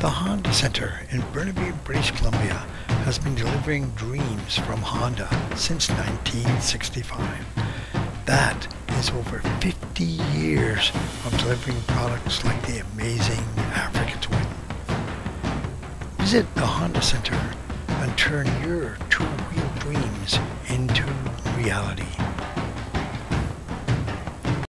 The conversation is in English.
The Honda Centre in Burnaby, British Columbia has been delivering dreams from Honda since 1965. That is over 50 years of delivering products like the amazing Africa Twin. Visit the Honda Centre and turn your two-wheel dreams into reality.